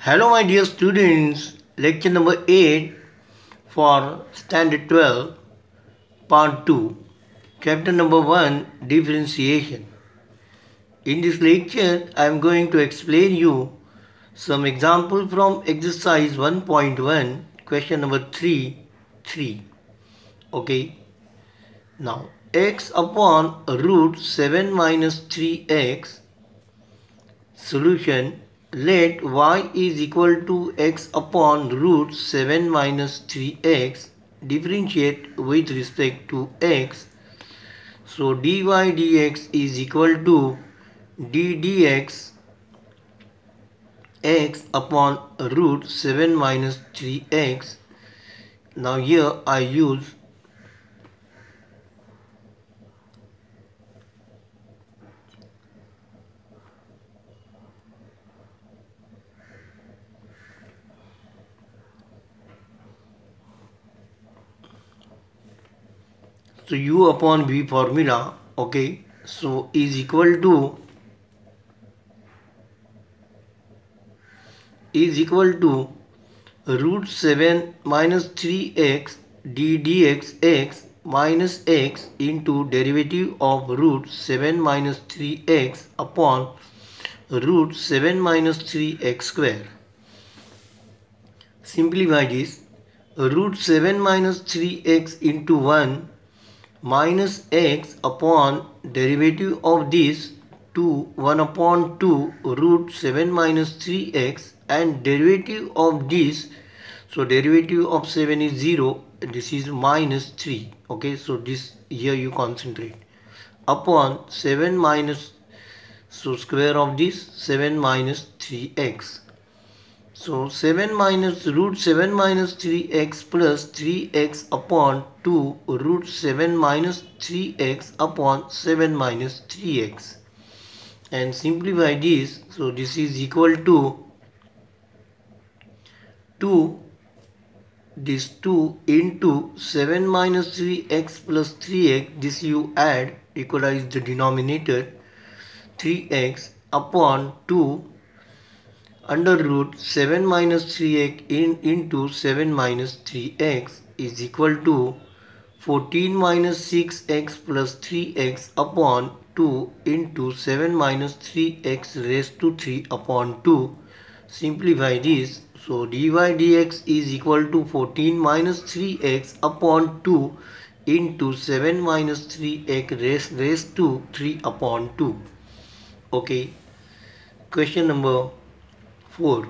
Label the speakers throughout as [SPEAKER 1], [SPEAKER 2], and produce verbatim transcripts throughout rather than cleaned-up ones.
[SPEAKER 1] Hello my dear students, lecture number eight for standard twelve, part two, chapter number one, differentiation. In this lecture, I am going to explain you some example from exercise one point one, question number three, three. Okay. Now, x upon root seven minus three x. Solution: let y is equal to x upon root seven minus three x. Differentiate with respect to x. So dy dx is equal to d dx x upon root seven minus three x. Now here I use so u upon v formula. Okay, so is equal to is equal to root seven minus three x d dx x minus x into derivative of root seven minus three x upon root seven minus three x square. Simplify this. Root seven minus three x into one minus x upon derivative of this to one upon two root seven minus three x and derivative of this, so derivative of seven is zero, this is minus three. Okay, so this here you concentrate upon seven minus, so square of this seven minus three x. So seven minus root seven minus three x plus three x upon two root seven minus three x upon seven minus three x. And simplify this. So this is equal to two, this two into seven minus three x plus three x. This you add, equalize the denominator, three x upon two under root seven minus three x in into seven minus three x is equal to fourteen minus six x plus three x upon two into seven minus three x raised to three upon two. Simplify this. So dy dx is equal to fourteen minus three x upon two into seven minus three x raised, raised to three upon two. Okay. Question number four.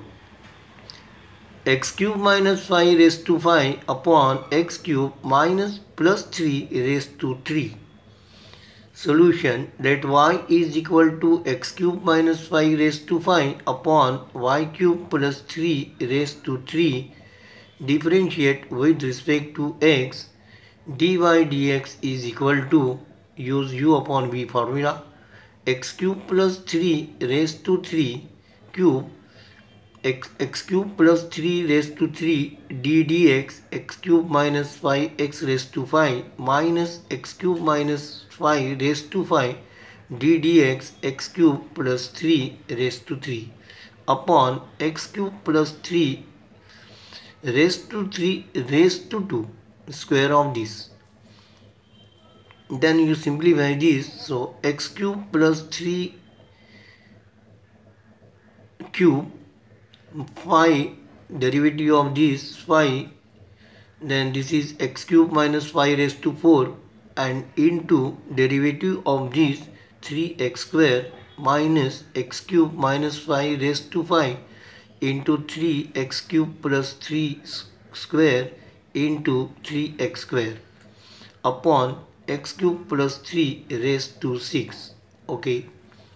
[SPEAKER 1] X cube minus five raised to five upon x cube minus plus three raised to three. Solution: let y is equal to x cube minus five raised to five upon y cube plus three raised to three. Differentiate with respect to x. Dy dx is equal to, use u upon v formula, x cube plus three raised to three cube X, x cube plus three raised to three d dx x cube minus five x raised to five minus x cube minus five raised to five d dx x cube plus three raised to three upon x cube plus three raised to three raised to two, square of this. Then you simplify this. So x cube plus three cube, five, derivative of this five, then this is x cube minus five raised to four and into derivative of this three x square minus x cube minus five raised to five into three x cube plus three square into three x square upon x cube plus three raised to six. Okay.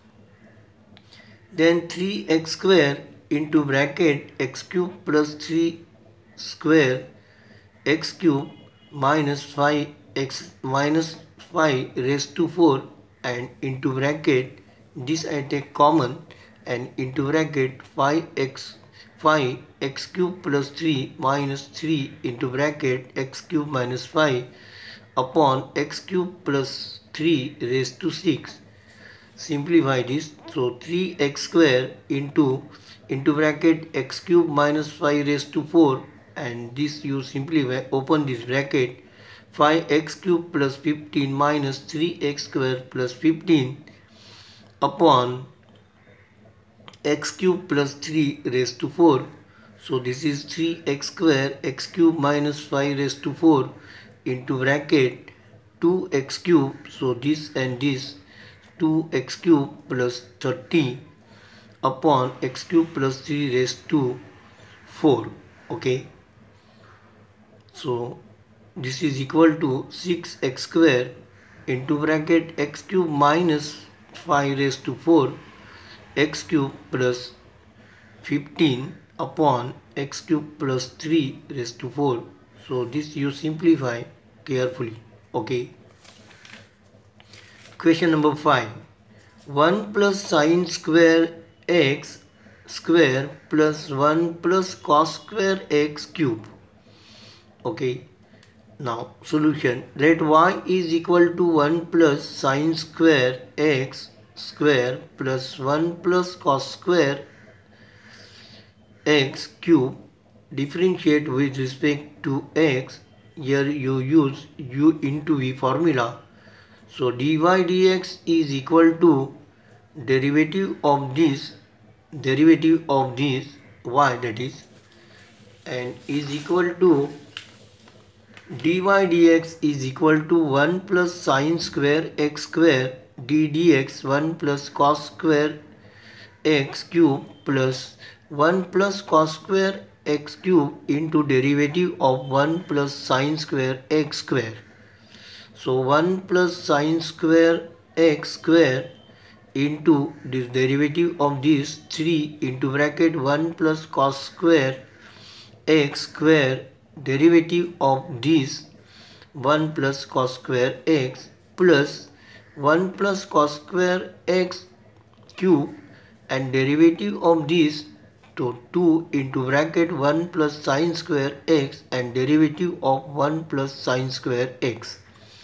[SPEAKER 1] Then three x square into bracket x cube plus three square x cube minus five x minus five raised to four and into bracket this I take common and into bracket five x five x cube plus three minus three into bracket x cube minus five upon x cube plus three raised to six. simplify this. So three x square into into bracket x cube minus five raised to four, and this you simplify, open this bracket, five x cube plus fifteen minus three x square plus fifteen upon x cube plus three raised to four. So this is three x square x cube minus five raised to four into bracket two x cube. So this and this, two x cube plus thirty upon x cube plus three raised to four. Okay. So this is equal to six x square into bracket x cube minus five raised to four x cube plus fifteen upon x cube plus three raised to four. So this you simplify carefully. Okay. Question number five. one plus sine square x square plus one plus cos square x cube. Okay. Now solution. Let y is equal to one plus sine square x square plus one plus cos square x cube. Differentiate with respect to x. Here you use u into v formula. So dy dx is equal to derivative of this derivative of this y, that is, and is equal to dy dx is equal to one plus sine square x square d dx one plus cos square x cube plus one plus cos square x cube into derivative of one plus sine square x square. So one plus sine square x square into this derivative of this three into bracket one plus cos square x square derivative of this one plus cos square x plus one plus cos square x cube and derivative of this to two into bracket one plus sine square x and derivative of one plus sine square x.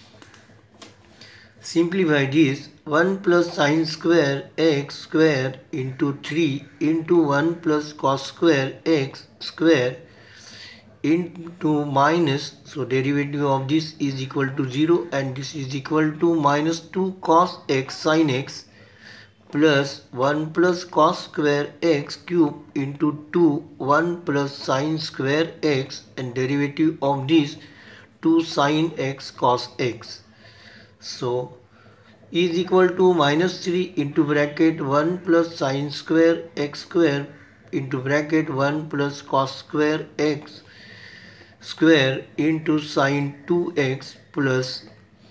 [SPEAKER 1] Simplify this. one plus sine square x square into three into one plus cos square x square into minus, so derivative of this is equal to zero and this is equal to minus two cos x sin x plus one plus cos square x cube into two one plus sine square x and derivative of this two sin x cos x. So is equal to minus three into bracket one plus sine square x square into bracket one plus cos square x square into sine two x plus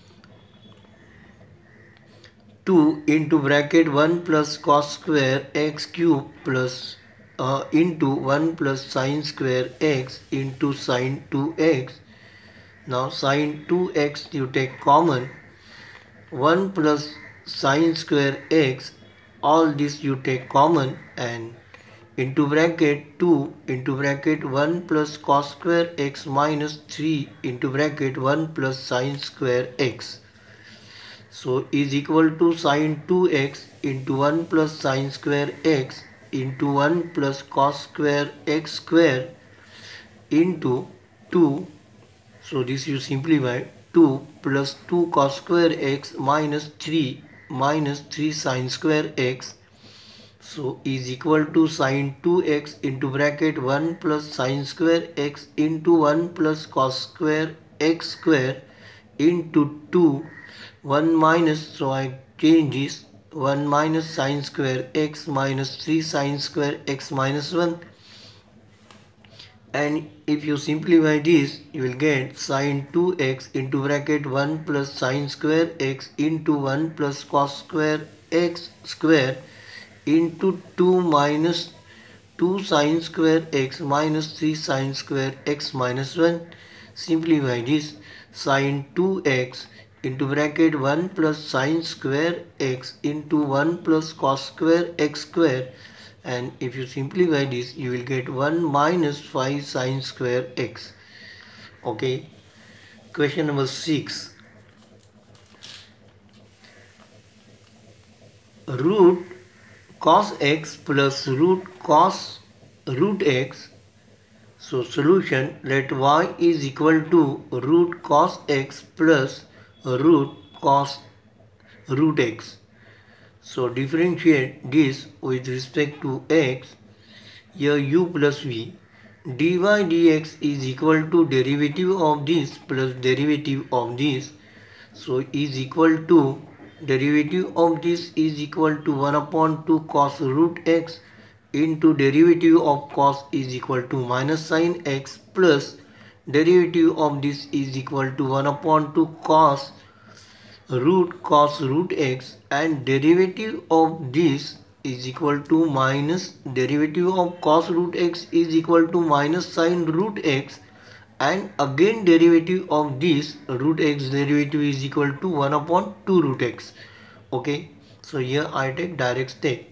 [SPEAKER 1] two into bracket one plus cos square x cube plus uh, into one plus sine square x into sine two x. Now sine two x you take common, one plus sine square x, all this you take common, and into bracket two into bracket one plus cos square x minus three into bracket one plus sine square x. So is equal to sine two x into one plus sine square x into one plus cos square x square into two. So this you simplify, two plus two cos square x minus three minus three sine square x. So is equal to sine two x into bracket one plus sine square x into one plus cos square x square into two, one minus, so I change this, one minus sine square x minus three sine square x minus one. And if you simplify this, you will get sine two x into bracket one plus sine square x into one plus cos square x square into two minus two sine square x minus three sine square x minus one. Simplify this, sine two x into bracket one plus sine square x into one plus cos square x square, and if you simplify this you will get one minus five sine square x. Okay. Question number six. root cos x plus root cos root x. So solution, let y is equal to root cos x plus root cos root x. So differentiate this with respect to x. Here u plus v. Dy dx is equal to derivative of this plus derivative of this. So is equal to derivative of this is equal to one upon two cos root x into derivative of cos is equal to minus sin x plus derivative of this is equal to one upon two cos root cos root x, and derivative of this is equal to minus derivative of cos root x is equal to minus sin root x, and again derivative of this root x derivative is equal to one upon two root x. Okay, so here I take direct step,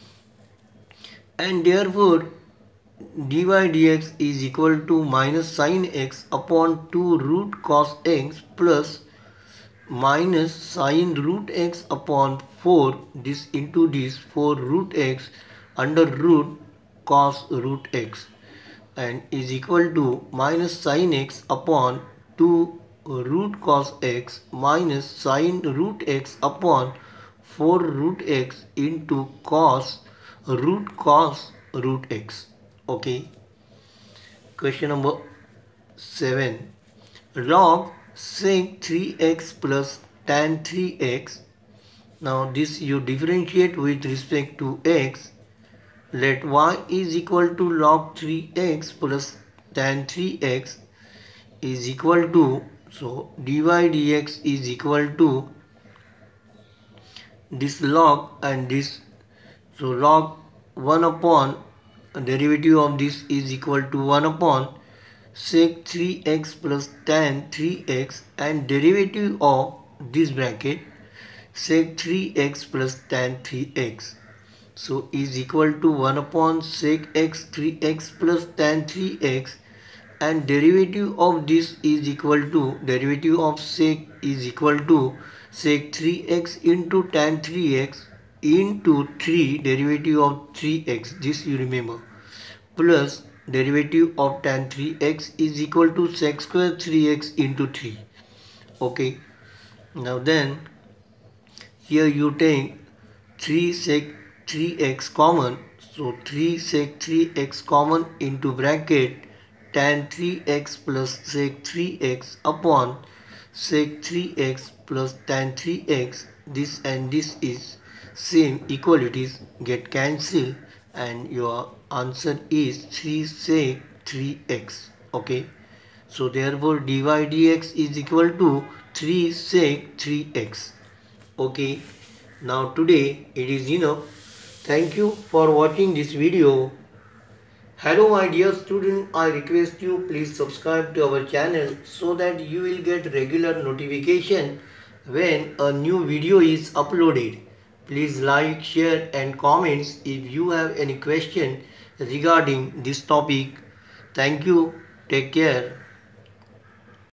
[SPEAKER 1] and therefore dy dx is equal to minus sin x upon two root cos x plus minus sin root x upon four, this into this four root x under root cos root x, and is equal to minus sin x upon two root cos x minus sin root x upon four root x into cos root cos root x. Okay. Question number seven. Log sec three x plus tan three x. Now this you differentiate with respect to x. Let y is equal to log three x plus tan three x is equal to, so dy dx is equal to this log and this, so log one upon derivative of this is equal to one upon sec three x plus tan three x, and derivative of this bracket sec three x plus tan three x, so is equal to one upon sec x three x plus tan three x, and derivative of this is equal to derivative of sec is equal to sec three x into tan three x into three derivative of three x, this you remember, plus derivative of tan three x is equal to sec square three x into three. Okay, now then here you take three sec three x common, so three sec three x common into bracket tan three x plus sec three x upon sec three x plus tan three x, this and this is same, equalities get cancelled, and your answer is three sec three x. Okay, so therefore dy dx is equal to three sec three x. Okay, now today it is enough. Thank you for watching this video. Hello my dear student, I request you please subscribe to our channel so that you will get regular notification when a new video is uploaded. Please like, share and comments if you have any question regarding this topic. Thank you. Take care.